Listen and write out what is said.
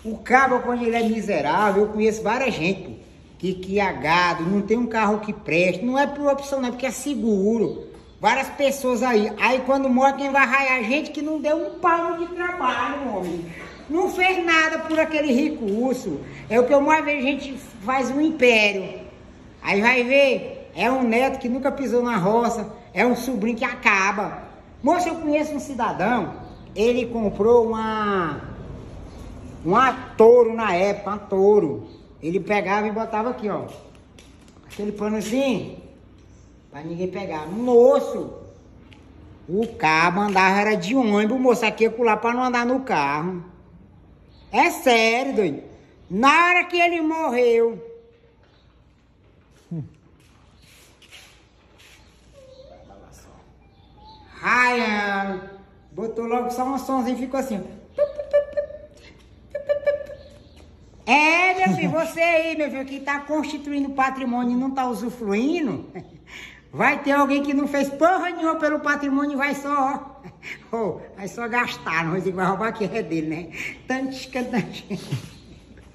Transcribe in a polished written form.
O cabo, quando ele é miserável, eu conheço várias gente, pô, que é gado, não tem um carro que preste, não é por opção, não é porque é seguro. Várias pessoas aí. Aí quando morre, quem vai raiar? Gente que não deu um palmo de trabalho, homem. Não fez nada por aquele recurso. É o que eu mais vejo, gente faz um império. Aí vai ver, é um neto que nunca pisou na roça, é um sobrinho que acaba. Moço, eu conheço um cidadão, ele comprou uma touro na época, uma touro. Ele pegava e botava aqui, ó. Aquele pano assim, pra ninguém pegar. Moço, o cabo andava, era de ônibus, moço, aqui ia pular pra não andar no carro. É sério, doido. Na hora que ele morreu, raiando, botou logo só um somzinho e ficou assim. É, meu filho, você aí, meu filho, que tá constituindo patrimônio e não tá usufruindo, vai ter alguém que não fez porra nenhuma pelo patrimônio e vai só, vai só gastar, não vai dizer que vai roubar que é dele, né? Tanto.